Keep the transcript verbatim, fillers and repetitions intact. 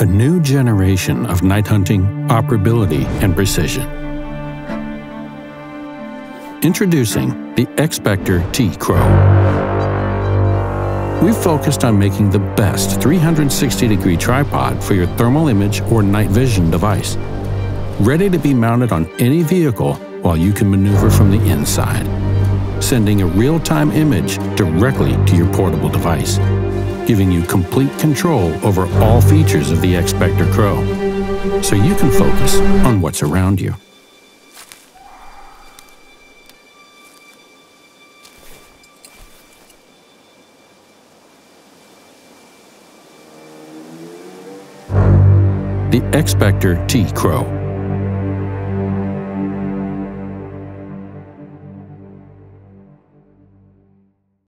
a new generation of night hunting, operability, and precision. Introducing the Xspecter T-Crow. We've focused on making the best three hundred sixty degree tripod for your thermal image or night vision device, ready to be mounted on any vehicle while you can maneuver from the inside, sending a real-time image directly to your portable device, giving you complete control over all features of the Xspecter Crow, so you can focus on what's around you. The Xspecter T-Crow.